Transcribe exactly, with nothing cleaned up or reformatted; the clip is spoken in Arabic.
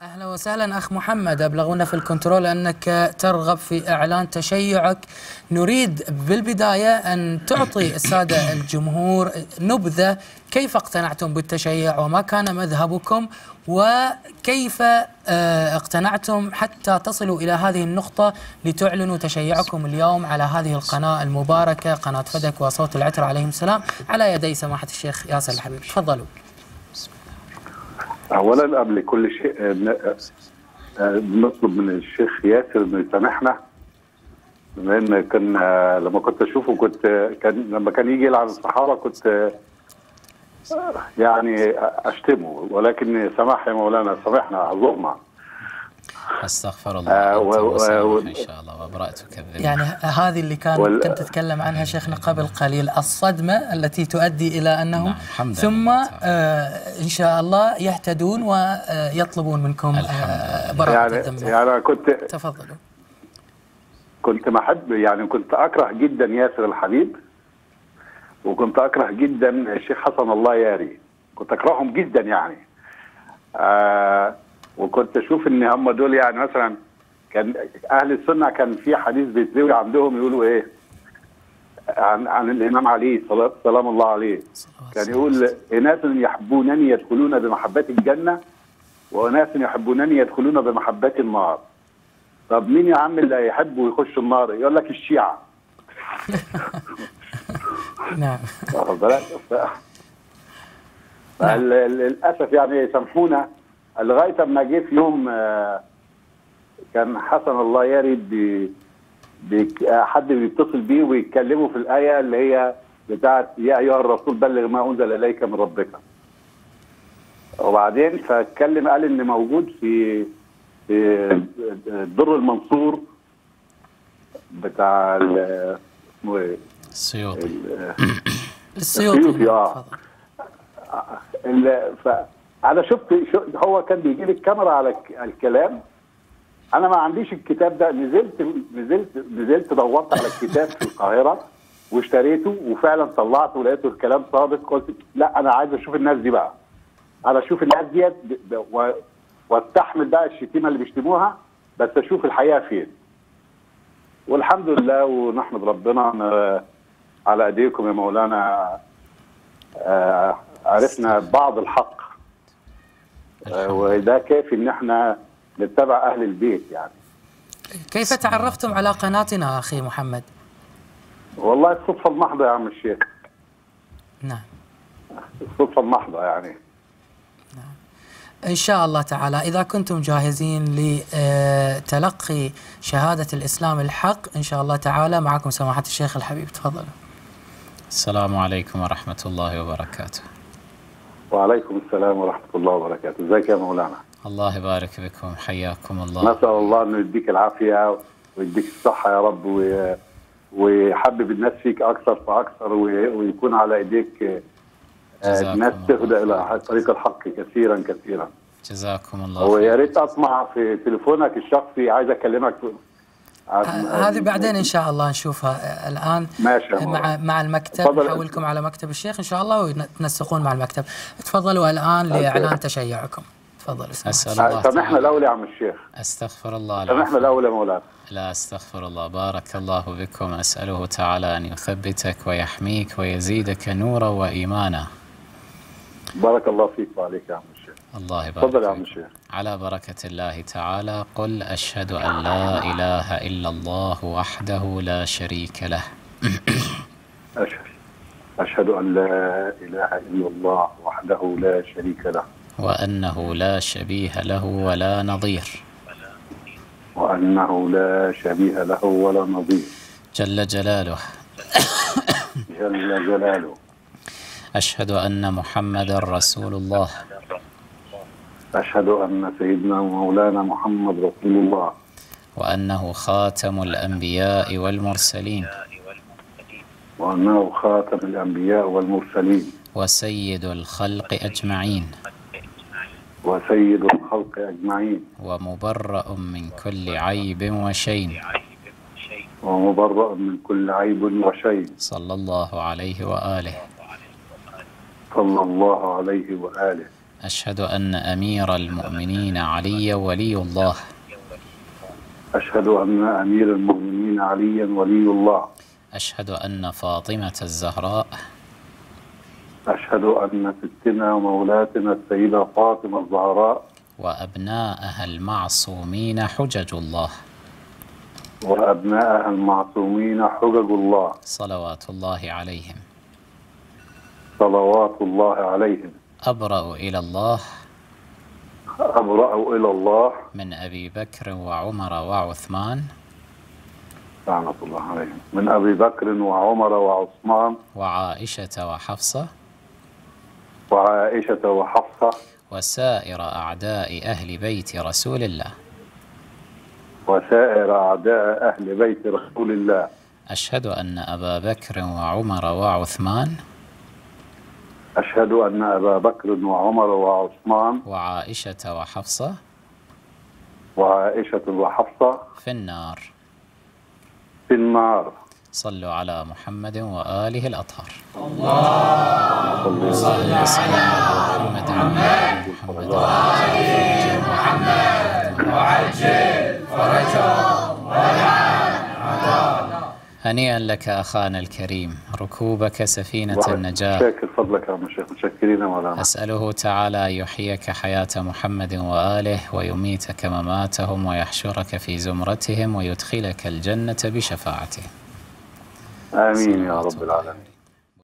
أهلا وسهلا أخ محمد، أبلغونا في الكنترول أنك ترغب في إعلان تشيعك. نريد بالبداية أن تعطي السادة الجمهور نبذة كيف اقتنعتم بالتشيع وما كان مذهبكم وكيف اقتنعتم حتى تصلوا إلى هذه النقطة لتعلنوا تشيعكم اليوم على هذه القناة المباركة، قناة فدك وصوت العترة عليهم السلام، على يدي سماحة الشيخ ياسر الحبيب. تفضلوا. اولا قبل كل شيء بنطلب من الشيخ ياسر انه يسامحنا، بما ان كان لما كنت اشوفه كنت كان لما كان يجي يلعن الصحابه كنت يعني اشتمه، ولكن سماح يا مولانا، سامحنا اعذرنا. استغفر الله آه و... و... ان شاء الله وبرأتك الذمة. يعني هذه اللي كان وال... كنت تتكلم عنها شيخنا قبل قليل، الصدمة التي تؤدي إلى أنهم نعم. ثم آه إن شاء الله يهتدون ويطلبون منكم آه براءة يعني الذمة. يعني كنت تفضلوا. كنت محب يعني كنت أكره جدا ياسر الحبيب، وكنت أكره جدا الشيخ حسن الله ياري، كنت أكرههم جدا يعني. آه وكنت اشوف ان هم دول يعني مثلا كان اهل السنه كان في حديث بيتروي عندهم يقولوا ايه عن عن الامام علي سلام الله عليه، كان يقول اناس يحبونني يدخلون بمحبه الجنه واناس يحبونني يدخلون بمحبه النار. طب مين يا عم اللي هيحبوا يخشوا النار؟ يقول لك الشيعه. نعم. واخد بالك؟ للاسف يعني سامحونا، لغايه اما جه في يوم كان حسن الله ياري بي بي حد بيتصل بيه ويتكلموا في الايه اللي هي بتاعت يا ايها الرسول بلغ ما انزل اليك من ربك. وبعدين فاتكلم قال ان موجود في في الدر المنصور بتاع اسمه ايه؟ السيوطي. السيوطي. اه انا شفت هو كان بيجيب الكاميرا على الكلام، انا ما عنديش الكتاب ده، نزلت نزلت نزلت دورت على الكتاب في القاهره واشتريته وفعلا طلعته ولقيته الكلام صادق. قلت لا انا عايز اشوف الناس دي بقى، انا اشوف الناس ديت واستحمل بقى الشتيمه اللي بيشتموها، بس اشوف الحقيقه فين. والحمد لله ونحمد ربنا على ايديكم يا مولانا عرفنا بعض الحق، وده كافي ان احنا نتبع اهل البيت يعني. كيف تعرفتم على قناتنا اخي محمد؟ والله الصدفه المحضه يا عم الشيخ. نعم. الصدفه المحضه يعني. نعم. ان شاء الله تعالى اذا كنتم جاهزين لتلقي شهاده الاسلام الحق ان شاء الله تعالى معكم سماحه الشيخ الحبيب، تفضلوا. السلام عليكم ورحمه الله وبركاته. وعليكم السلام ورحمة الله وبركاته. ازيك يا مولانا؟ الله يبارك بكم، حياكم الله. نسأل الله انه يديك العافية ويديك الصحة يا رب، ويحبب الناس فيك أكثر فأكثر، ويكون على إيديك الناس تهدى إلى طريق الحق كثيرا كثيرا. جزاكم الله. ويا ريت أطمع في تليفونك الشخصي، عايز أكلمك. هذه بعدين ان شاء الله نشوفها. الان ماشي مع مع المكتب نحولكم على مكتب الشيخ ان شاء الله ويتنسقون مع المكتب. تفضلوا الان لاعلان تشيعكم. تفضلوا. اسال الله. سامحنا الاول يا عم الشيخ. استغفر الله. سامحنا الاول يا مولانا. لا استغفر الله، بارك الله بكم. اساله تعالى ان يثبتك ويحميك ويزيدك نورا وايمانا. بارك الله فيك وعليك يا عم الشيخ. الله يبارك. تفضل يا عم الشيخ. على بركة الله تعالى. قل أشهد أن لا إله إلا الله وحده لا شريك له. أشهد أشهد أن لا إله إلا الله وحده لا شريك له. وأنه لا شبيه له ولا نظير. وأنه لا شبيه له ولا نظير. جل جلاله. جل جلاله. أشهد أن محمدا رسول الله. أشهد أن سيدنا ومولانا محمد رسول الله. وأنه خاتم الأنبياء والمرسلين. وأنه خاتم الأنبياء والمرسلين. وسيد الخلق أجمعين. وسيد الخلق أجمعين. ومبرأ من كل عيب وشين. ومبرأ من كل عيب وشين. صلى الله عليه وآله. صلى الله عليه وآله. أشهد أن أمير المؤمنين علي ولي الله. أشهد أن أمير المؤمنين عليا ولي الله. أشهد أن فاطمة الزهراء أشهد أن ستنا ومولاتنا السيدة فاطمة الزهراء وأبناءها المعصومين حجج الله وأبناءها المعصومين حجج الله صلوات الله عليهم. صلوات الله عليهم. أبرأ إلى الله أبرأ إلى الله من أبي بكر وعمر وعثمان لعنة الله عليهم، من أبي بكر وعمر وعثمان وعائشة وحفصة وعائشة وحفصة وسائر أعداء أهل بيت رسول الله وسائر أعداء أهل بيت رسول الله. أشهد أن أبا بكر وعمر وعثمان أشهد أن أبا بكر وعمر وعثمان وعائشة وحفصة وعائشة وحفصة في النار في النار. صلوا على محمد وآله الأطهار. اللهم صل وسلم على محمد وآل محمد وآل محمد وعجل فرجهم هنيئا لك أخانا الكريم ركوبك سفينة النجاة. شاكر فضلك يا شيخ، متشكرين مولانا. أسأله تعالى يحييك حياة محمد وآله ويميتك مماتهم ويحشرك في زمرتهم ويدخلك الجنة بشفاعته. آمين يا رب العالمين.